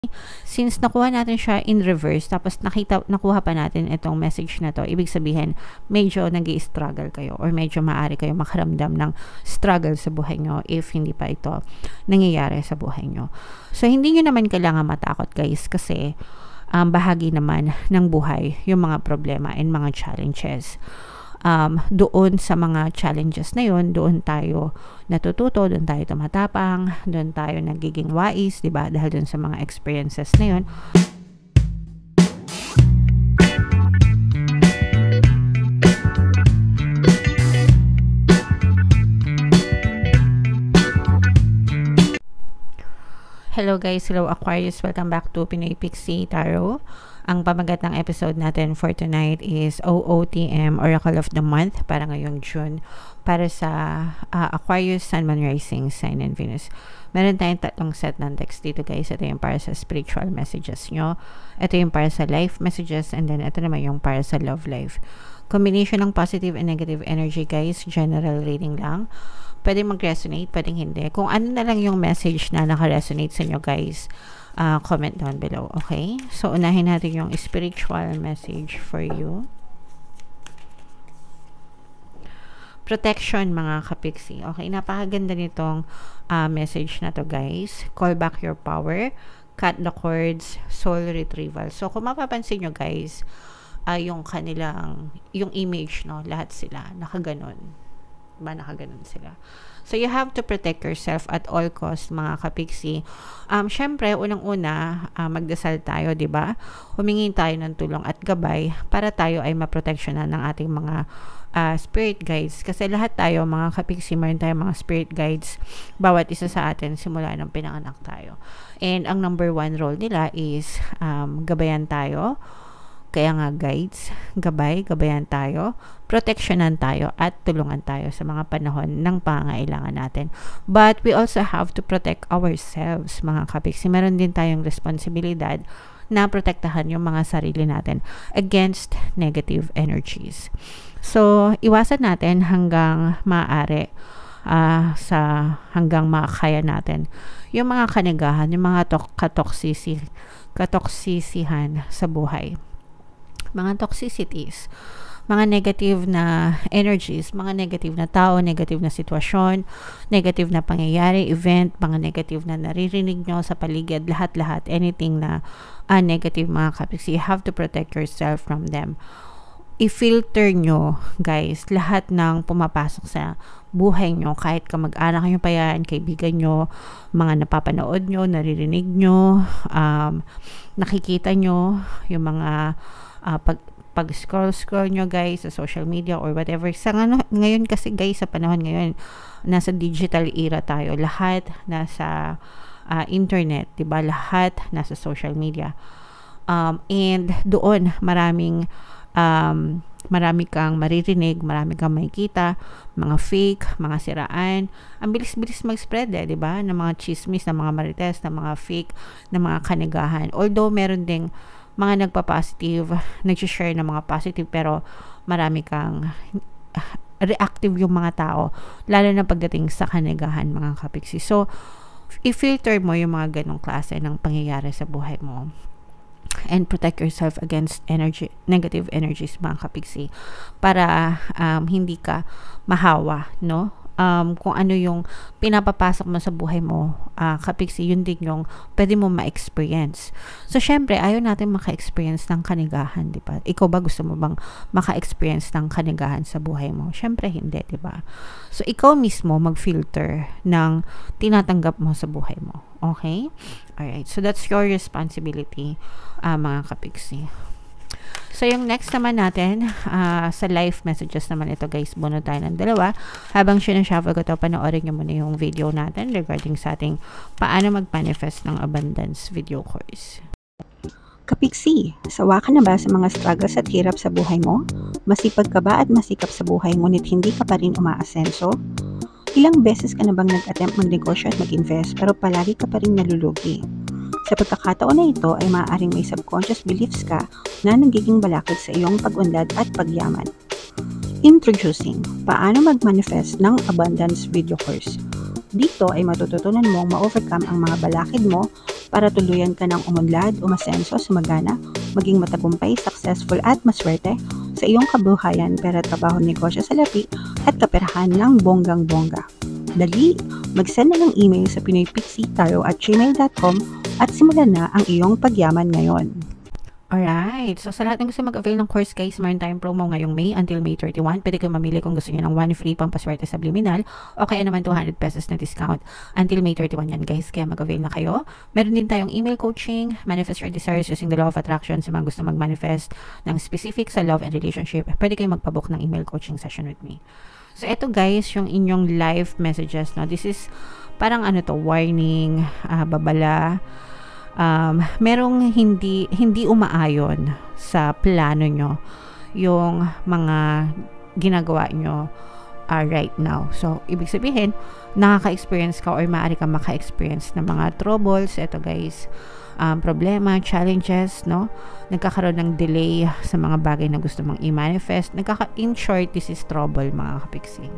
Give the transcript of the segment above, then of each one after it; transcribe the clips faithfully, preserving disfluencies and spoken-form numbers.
Since nakuha natin siya in reverse, tapos nakita, nakuha pa natin itong message na to, ibig sabihin, medyo nag-i-struggle kayo or medyo maaari kayo makaramdam ng struggle sa buhay nyo if hindi pa ito nangyayari sa buhay nyo. So, hindi nyo naman kailangan matakot guys kasi um, bahagi naman ng buhay yung mga problema and mga challenges. Um, doon sa mga challenges na yun, doon tayo natututo, doon tayo tumatapang, doon tayo nagiging wais, diba? Dahil doon sa mga experiences na yun. Hello guys, hello Aquarius, welcome back to Pinoy Pixie Tarot. Ang pamagat ng episode natin for tonight is O O T M, Oracle of the Month, para ngayong June, para sa uh, Aquarius, Sun, Moon, Rising, Sign, and Venus. Meron tayong tatlong set ng text dito guys. Ito yung para sa spiritual messages nyo, ito yung para sa life messages, and then ito naman yung para sa love life. Combination ng positive and negative energy guys, general reading lang. Pwedeng mag-resonate, pwedeng hindi. Kung ano na lang yung message na naka-resonate sa inyo guys, uh, comment down below, okay? So, unahin natin yung spiritual message for you. Protection mga kapiksi. Okay, napakaganda nitong uh, message na to guys. Call back your power, cut the cords, soul retrieval. So, kung mapapansin nyo guys, uh, yung kanilang, yung image, no, lahat sila, nakaganon. Ba nakaganon sila. So, you have to protect yourself at all costs, mga kapiksi. Um, syempre, unang-una, uh, magdasal tayo, di ba? Humingi tayo ng tulong at gabay para tayo ay maproteksyonan ng ating mga uh, spirit guides. Kasi lahat tayo, mga kapiksi, meron tayong mga spirit guides, bawat isa sa atin, simula nang pinanganak tayo. And ang number one role nila is um, gabayan tayo. Kaya nga guides, gabay, gabayan tayo, proteksyonan tayo, at tulungan tayo sa mga panahon ng pangailangan natin. But we also have to protect ourselves, mga kapiksi. Meron din tayong responsibilidad na protektahan yung mga sarili natin against negative energies. So, iwasan natin hanggang maaari, uh, sa hanggang makakaya natin yung mga kanagahan, yung mga katoksisi, katoksisihan sa buhay. Mga toxicities, mga negative na energies, mga negative na tao, negative na sitwasyon, negative na pangyayari, event, mga negative na naririnig nyo sa paligid, lahat-lahat, anything na uh, negative mga kapiksi, you have to protect yourself from them. I-filter nyo, guys, lahat ng pumapasok sa buhay nyo, kahit kamag-anak nyo pa yan, kaibigan nyo, mga napapanood nyo, naririnig nyo, um, nakikita nyo, yung mga Uh, pag pag scroll scroll nyo guys sa social media or whatever. Sa ano, ngayon kasi guys, sa panahon ngayon, nasa digital era tayo, lahat nasa uh, internet, diba? Lahat nasa social media, um, and doon maraming um, marami kang maririnig, marami kang makikita, mga fake, mga siraan. Ang bilis-bilis mag-spread eh, diba? Ng mga chismis, ng mga marites, ng mga fake, ng mga kanagahan. Although meron ding mga nagpa-positive, nag-share ng mga positive, pero marami kang reactive yung mga tao, lalo na pagdating sa kanagahan, mga kapiksi. So, i-filter mo yung mga ganong klase ng pangyayari sa buhay mo and protect yourself against energy, negative energies, mga kapiksi, para um, hindi ka mahawa, no? Um, kung ano yung pinapapasok mo sa buhay mo, uh, kapiksi, yun din yung pwede mo ma-experience. So, syempre, ayaw natin maka-experience ng kanigahan, di ba? Ikaw ba gusto mo bang maka-experience ng kanigahan sa buhay mo? Syempre, hindi, di ba? So, ikaw mismo mag-filter ng tinatanggap mo sa buhay mo. Okay? Alright. So, that's your responsibility, uh, mga kapiksi. So, yung next naman natin, uh, sa life messages naman ito guys, buno tayo ng dalawa. Habang sinashuffle ko ito, panoorin nyo muna yung video natin regarding sa ating paano mag-manifest ng abundance video course. Kapiksi, sawa ka na ba sa mga struggles at hirap sa buhay mo? Masipag ka ba at masikap sa buhay ngunit hindi ka pa rin umaasenso? Ilang beses ka na bang nag-attempt magnegosyo at mag-invest pero palagi ka pa rin nalulugi? Sa pagkakataon na ito ay maaaring may subconscious beliefs ka na nagiging balakid sa iyong pag-unlad at pagyaman. Introducing, paano mag-manifest ng abundance video course. Dito ay matututunan mong ma-overcome ang mga balakid mo para tuluyan ka ng umunlad, umasenso, sumagana, maging matagumpay, successful at maswerte sa iyong kabuhayan, pera, trabaho, negosyo, salapi at kaperahan ng bonggang-bongga. Dali, mag-send na ng email sa pinoypixie-tarot at gmail dot com at simulan na ang iyong pagyaman ngayon. Alright. So, sa lahat ng gusto mag-avail ng course, guys, meron tayong promo ngayong May until May thirty-first. Pwede kayo mamili kung gusto niyo ng one free pampaswerte subliminal o kaya naman two hundred pesos na discount. Until May thirty-first yan, guys. Kaya mag-avail na kayo. Meron din tayong email coaching, manifest your desires using the law of attraction sa mga gusto mag-manifest ng specific sa love and relationship. Pwede kayo magpabook ng email coaching session with me. So, ito, guys, yung inyong live messages. No? This is parang ano to, warning, uh, babala, Um, merong hindi hindi umaayon sa plano nyo yung mga ginagawa nyo uh, right now. So, ibig sabihin, nakaka-experience ka or maaari ka maka-experience ng mga troubles. Ito, guys, um, problema, challenges, no? Nagkakaroon ng delay sa mga bagay na gusto mong i-manifest. Nagkaka in short, this is trouble, mga kapiksing.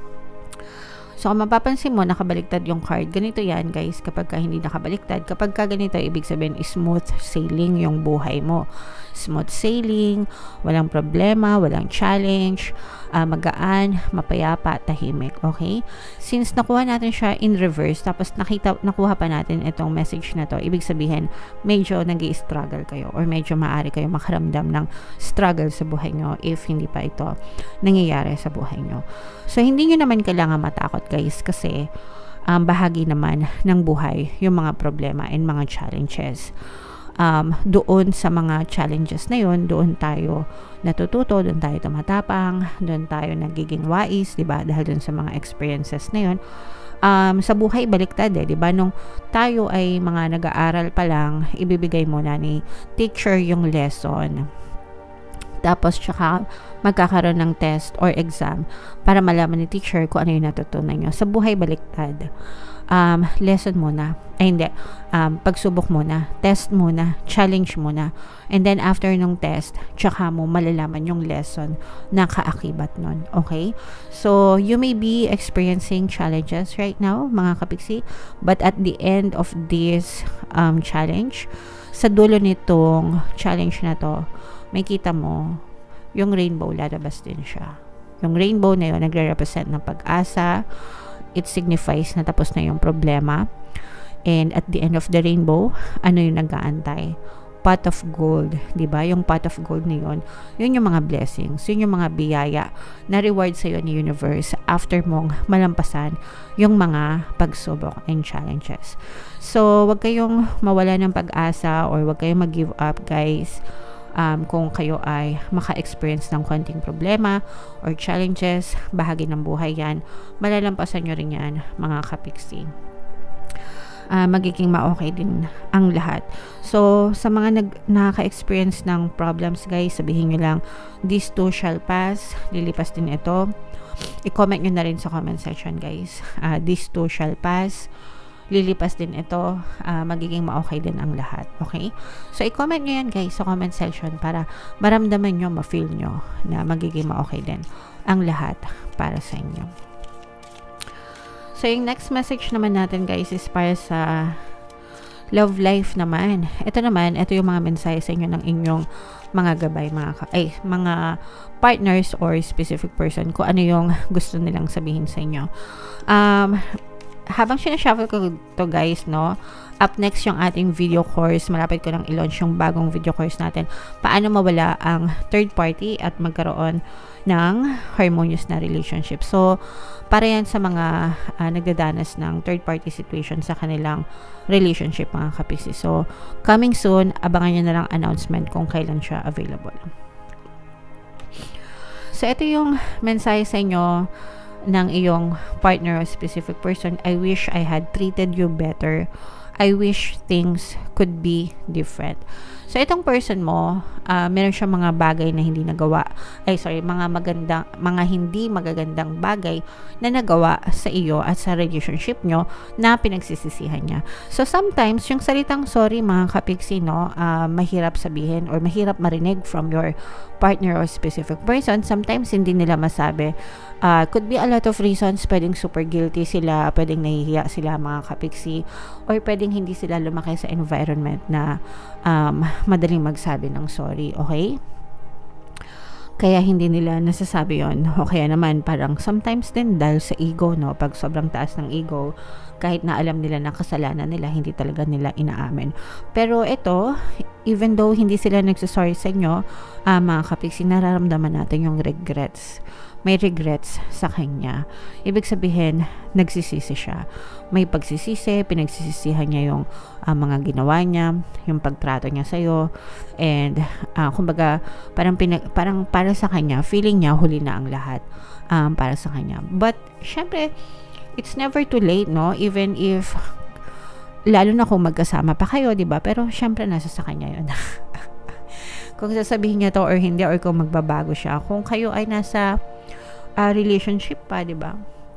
So, kung mapapansin mo, nakabaliktad yung card. Ganito yan, guys, kapag ka hindi nakabaliktad. Kapag ka ganito, ibig sabihin, smooth sailing yung buhay mo. Smooth sailing, walang problema, walang challenge, uh, magaan, mapayapa, tahimik, okay? Since nakuha natin siya in reverse, tapos nakita, nakuha pa natin itong message na to, ibig sabihin, medyo nag-i-struggle kayo or medyo maaari kayo makaramdam ng struggle sa buhay nyo if hindi pa ito nangyayari sa buhay nyo. So, hindi nyo naman kailangan matakot, guys, kasi um, bahagi naman ng buhay yung mga problema and mga challenges. Um, doon sa mga challenges na yun, doon tayo natututo, doon tayo tumatapang, doon tayo nagiging wais, diba? Dahil doon sa mga experiences na yun. Um, sa buhay, baliktad eh, diba? Nung tayo ay mga nag-aaral pa lang, ibibigay muna ni teacher yung lesson. Tapos, tsaka magkakaroon ng test or exam para malaman ni teacher kung ano yung natutunan nyo. Sa buhay, baliktad. Um, lesson muna. Ay, hindi. Um, pagsubok muna. Test muna. Challenge muna. And then, after nung test, tsaka mo malalaman yung lesson na kaakibat nun. Okay? So, you may be experiencing challenges right now, mga kapiksi. But at the end of this um, challenge, sa dulo nitong challenge na to, may kita mo, yung rainbow, lalabas din siya. Yung rainbow na yun, nagre-represent ng pag-asa. It signifies na tapos na yung problema. And at the end of the rainbow, ano yung nag-aantay? Pot of gold, diba? Yung pot of gold na yun, yun yung mga blessings, yun yung mga biyaya na reward sa'yo ni universe after mong malampasan yung mga pagsubok and challenges. So, wag kayong mawala ng pag-asa or wag kayong mag-give up, guys. Um, kung kayo ay maka-experience ng konting problema or challenges, bahagi ng buhay yan, malalampasan nyo rin yan, mga kapiksi. Uh, magiging ma-okay din ang lahat. So, sa mga nag nakaka-experience ng problems, guys, sabihin nyo lang, this too shall pass, lilipas din ito. I-comment nyo na rin sa comment section, guys. Uh, this too shall pass, lilipas din ito, uh, magiging ma-okay din ang lahat. Okay? So, i-comment nyo yan, guys, sa comment section para maramdaman nyo, ma-feel nyo na magiging ma-okay din ang lahat para sa inyo. So, yung next message naman natin, guys, is para sa love life naman. Ito naman, ito yung mga mensahe sa inyo ng inyong mga gabay, mga, ay, mga partners or specific person, kung ano yung gusto nilang sabihin sa inyo. Um, habang sinashuffle ko to, guys, no, up next yung ating video course. Malapit ko lang i-launch yung bagong video course natin. Paano mawala ang third party at magkaroon ng harmonious na relationship. So, para yan sa mga uh, nagdadanas ng third party situation sa kanilang relationship, mga kapiksi. So, coming soon, abangan nyo na lang announcement kung kailan siya available. So, ito yung mensahe sa inyo ng iyong partner or specific person. I wish I had treated you better. I wish things could be different. So, itong person mo, uh, meron siyang mga bagay na hindi nagawa. Ay, sorry, mga magandang, mga hindi magagandang bagay na nagawa sa iyo at sa relationship nyo na pinagsisisihan niya. So, sometimes, yung salitang sorry, mga kapiksi, no, uh, mahirap sabihin or mahirap marinig from your partner or specific person. Sometimes, hindi nila masabi. Uh, could be a lot of reasons. Pwedeng super guilty sila, pwedeng nahihiya sila, mga kapiksi, or pwede pwedeng hindi sila lumaki sa environment na um, madaling magsabi ng sorry, okay? Kaya hindi nila nasasabi yon. O kaya naman parang sometimes din dahil sa ego, no? Pag sobrang taas ng ego, kahit na alam nila na kasalanan nila, hindi talaga nila inaamin. Pero ito, even though hindi sila nagsasorry sa inyo, uh, mga kapiksi, nararamdaman natin yung regrets. May regrets sa kanya. Ibig sabihin, nagsisisi siya. May pagsisisi, pinagsisisihan niya yung uh, mga ginawa niya, yung pagtrato niya sa'yo, and uh, kumbaga, parang, pinag, parang para sa kanya, feeling niya huli na ang lahat um, para sa kanya. But, syempre, it's never too late, no? Even if, lalo na kung magkasama pa kayo, diba? Pero, syempre, nasa sa kanya yun. Kung sasabihin niya to or hindi, or kung magbabago siya. Kung kayo ay nasa uh, relationship pa, diba?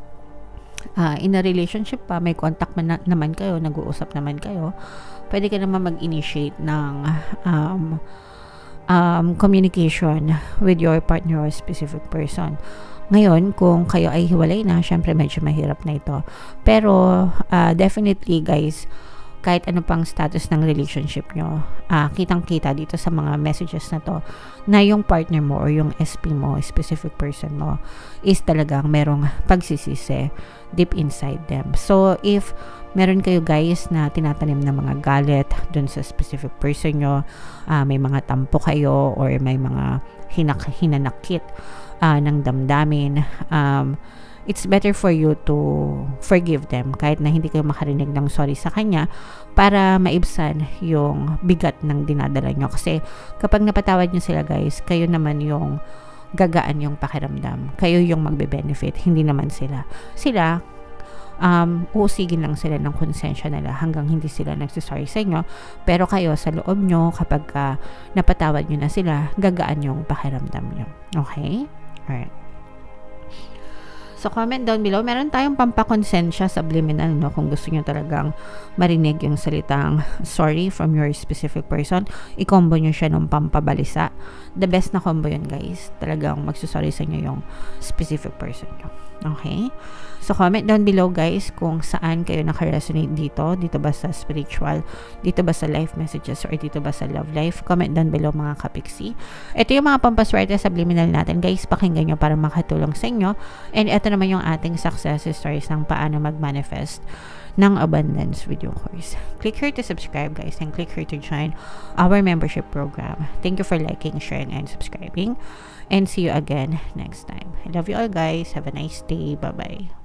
Uh, in a relationship pa, may contact man na, naman kayo, nag-uusap naman kayo, pwede ka naman mag-initiate ng um, um, communication with your partner or specific person. Ngayon, kung kayo ay hiwalay na, syempre medyo mahirap na ito. Pero, uh, definitely guys, kahit ano pang status ng relationship nyo, uh, kitang-kita dito sa mga messages na to, na yung partner mo or yung S P mo, specific person mo, is talagang merong pagsisisi deep inside them. So, if meron kayo guys na tinatanim ng mga galit dun sa specific person nyo, uh, may mga tampo kayo or may mga hinak hinanakit uh, ng damdamin, um, it's better for you to forgive them kahit na hindi kayo makarinig ng sorry sa kanya para maibsan yung bigat ng dinadala nyo. Kasi kapag napatawad nyo sila guys, kayo naman yung gagaan yung pakiramdam. Kayo yung magbe-benefit, hindi naman sila. Sila, um, uusigin lang sila ng konsensya nila hanggang hindi sila nagsisorry sa inyo. Pero kayo sa loob nyo, kapag uh, napatawad nyo na sila, gagaan yung pakiramdam nyo. Okay? Alright. So, comment down below. Meron tayong pampakonsensya subliminal, no? Kung gusto nyo talagang marinig yung salitang sorry from your specific person, i-combo nyo siya ng pampabalisa. The best na combo yun, guys. Talagang magsusorry sa inyo yung specific person nyo. Okay? So, comment down below, guys, kung saan kayo nakaresonate dito. Dito ba sa spiritual? Dito ba sa life messages? Or dito ba sa love life? Comment down below, mga kapiksi. Ito yung mga pampaswerte subliminal natin, guys. Pakinggan nyo para makatulong sa inyo. And ito naman yung ating success stories ng paano mag-manifest ng abundance video course. Click here to subscribe, guys, and click here to join our membership program. Thank you for liking, sharing, and subscribing. And see you again next time. I love you all, guys. Have a nice day. Bye-bye.